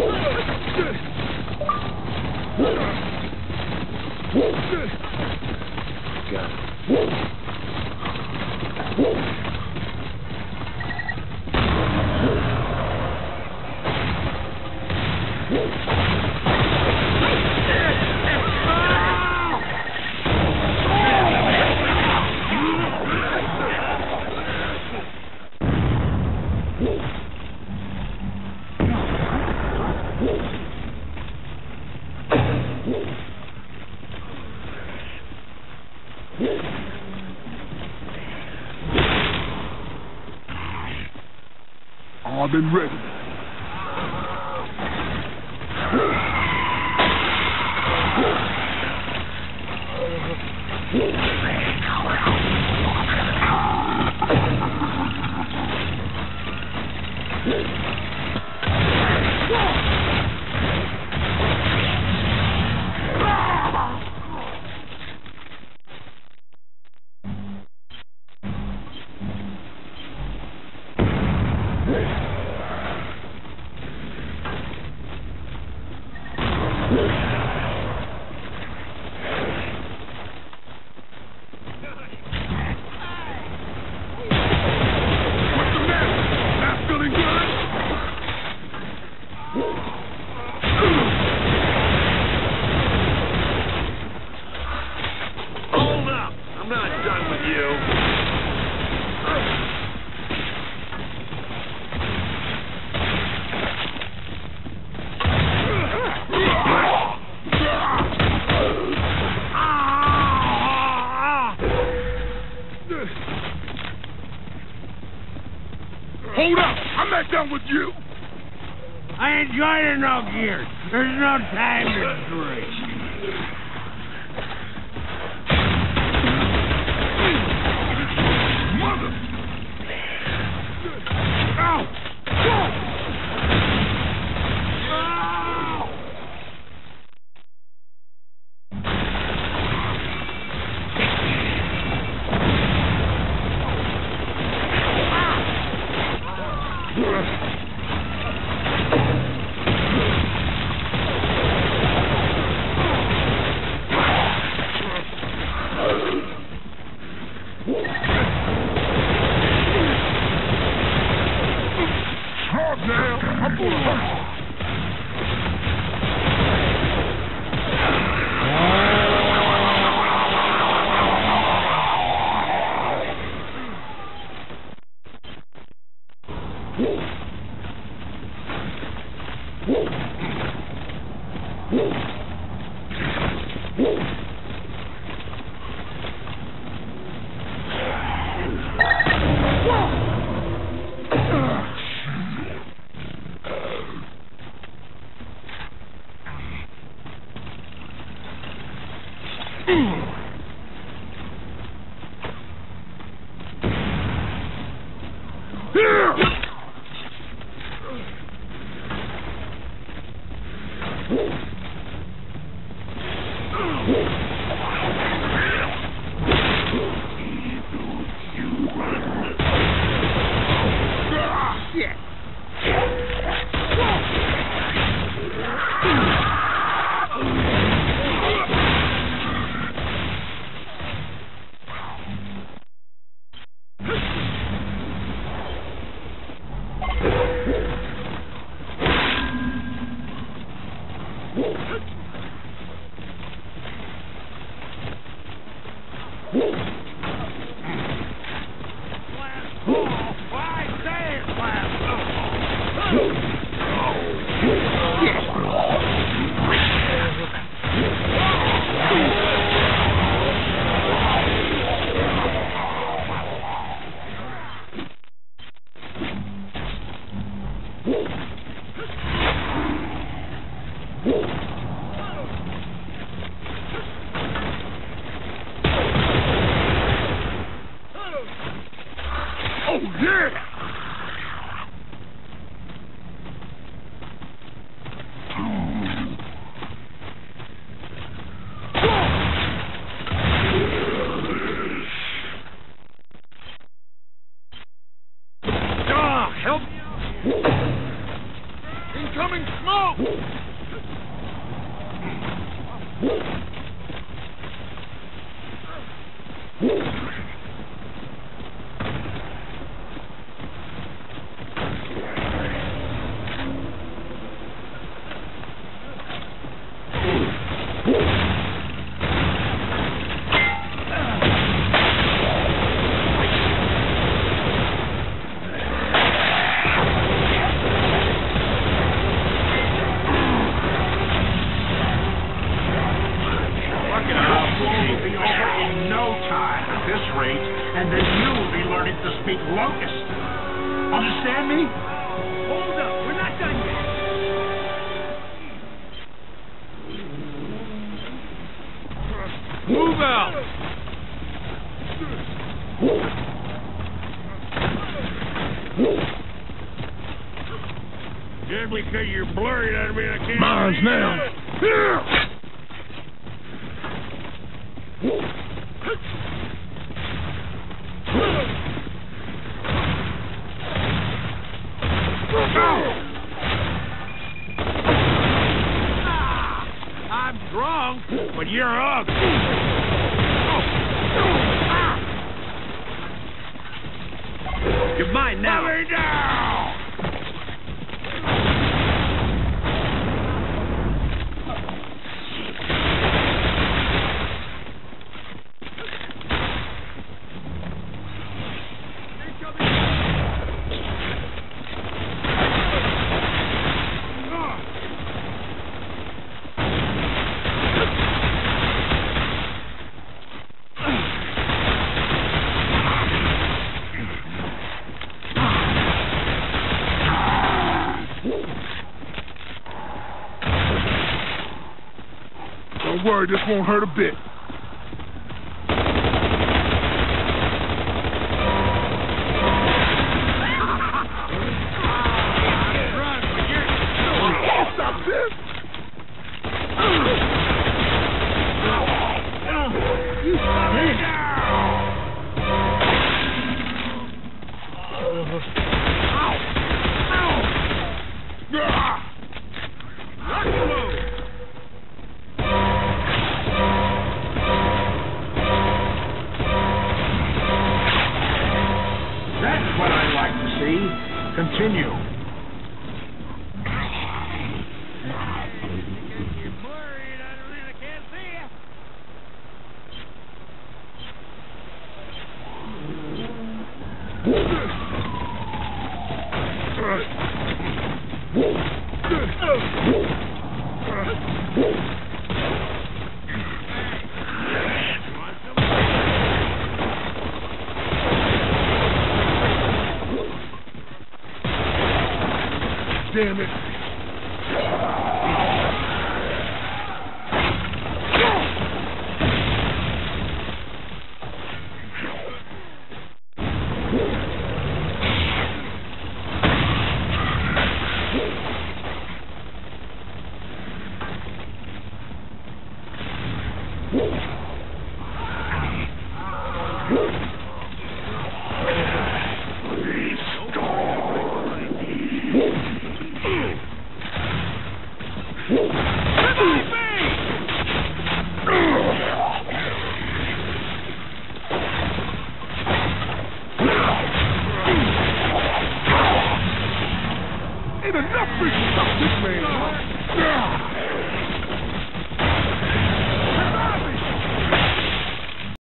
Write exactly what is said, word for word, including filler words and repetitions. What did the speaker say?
I've been ready. Hold up! I'm not done with you! I ain't joining no gear. There's no time to drink. Mother! Ow! Incoming smoke! And then you'll be learning to speak locust. Understand me? Hold up, we're not done yet. Move out! Just because you're blurry doesn't mean I can't... Mine's now. Here! I'm drunk, but you're ugly. You're mine now. Let me down! Don't worry, this won't hurt a bit. Stop this! That's what I like to see. Continue. You're blurry and I really can't see you. Damn it. Ain't enough for you to stop this man.